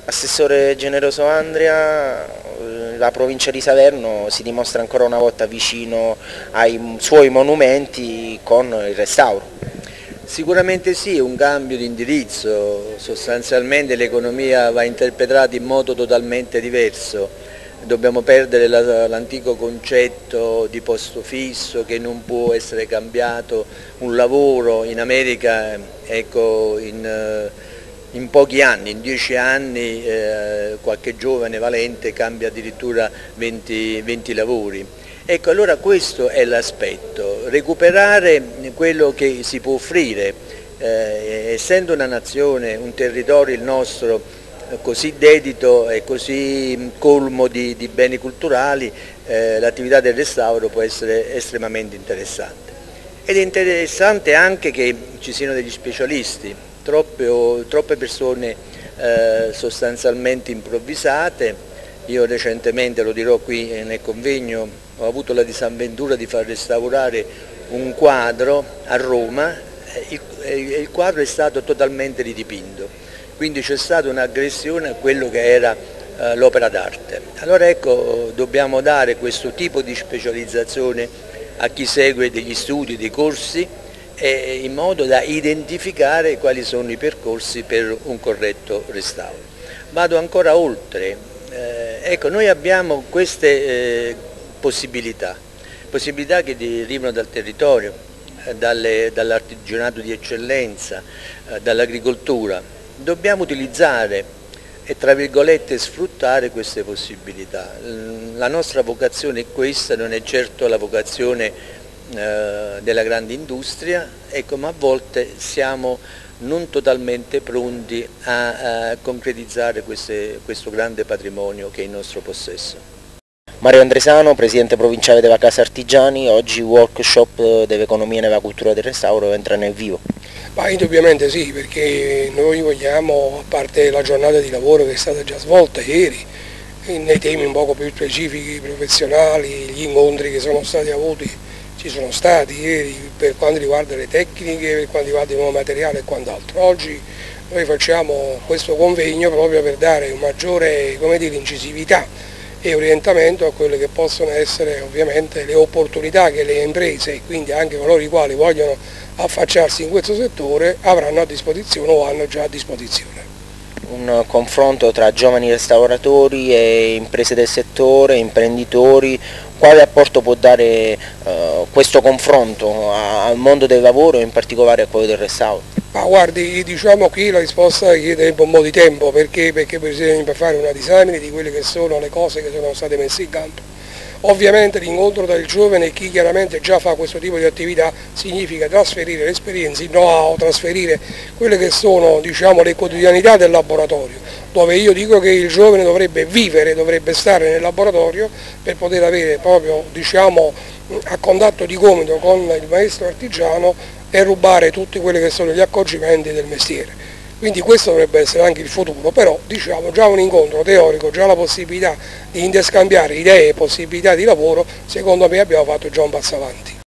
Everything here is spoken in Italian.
Assessore Generoso Andria, la provincia di Salerno si dimostra ancora una volta vicino ai suoi monumenti con il restauro. Sicuramente sì, un cambio di indirizzo, sostanzialmente l'economia va interpretata in modo totalmente diverso. Dobbiamo perdere l'antico concetto di posto fisso che non può essere cambiato, un lavoro in America, ecco, in pochi anni, in 10 anni, qualche giovane valente cambia addirittura 20 lavori. Ecco, allora questo è l'aspetto, recuperare quello che si può offrire, essendo una nazione, un territorio il nostro, così dedito e così colmo di beni culturali, l'attività del restauro può essere estremamente interessante. Ed è interessante anche che ci siano degli specialisti, troppe persone sostanzialmente improvvisate. Io recentemente, lo dirò qui nel convegno, ho avuto la disavventura di far restaurare un quadro a Roma e il quadro è stato totalmente ridipinto, quindi c'è stata un'aggressione a quello che era l'opera d'arte. Allora ecco, dobbiamo dare questo tipo di specializzazione a chi segue degli studi, dei corsi, in modo da identificare quali sono i percorsi per un corretto restauro. Vado ancora oltre. Ecco, noi abbiamo queste possibilità che derivano dal territorio, dall'artigianato di eccellenza, dall'agricoltura. Dobbiamo utilizzare e tra virgolette sfruttare queste possibilità. La nostra vocazione è questa, non è certo la vocazione della grande industria, ecco, ma a volte siamo non totalmente pronti a concretizzare questo grande patrimonio che è in nostro possesso. Mario Andresano, Presidente Provinciale della Casa Artigiani, oggi workshop dell'economia e della cultura del restauro entra nel vivo. Ma indubbiamente sì, perché noi vogliamo, a parte la giornata di lavoro che è stata già svolta ieri, nei temi un poco più specifici, professionali, gli incontri che sono stati avuti, ci sono stati ieri per quanto riguarda le tecniche, per quanto riguarda il nuovo materiale e quant'altro. Oggi noi facciamo questo convegno proprio per dare un maggiore, come dire, incisività e orientamento a quelle che possono essere ovviamente le opportunità che le imprese e quindi anche coloro i quali vogliono affacciarsi in questo settore avranno a disposizione o hanno già a disposizione. Un confronto tra giovani restauratori e imprese del settore, imprenditori. Quale apporto può dare questo confronto al mondo del lavoro e in particolare a quello del restauro? Ma guardi, diciamo qui la risposta chiederebbe un po' di tempo, perché bisogna fare una disamina di quelle che sono le cose che sono state messe in campo. Ovviamente l'incontro tra il giovane e chi chiaramente già fa questo tipo di attività significa trasferire l'esperienza, il know-how, trasferire quelle che sono, diciamo, le quotidianità del laboratorio, dove io dico che il giovane dovrebbe vivere, dovrebbe stare nel laboratorio per poter avere proprio, diciamo, a contatto di gomito con il maestro artigiano e rubare tutti quelli che sono gli accorgimenti del mestiere. Quindi questo dovrebbe essere anche il futuro, però diciamo già un incontro teorico, già la possibilità di interscambiare idee e possibilità di lavoro, secondo me abbiamo fatto già un passo avanti.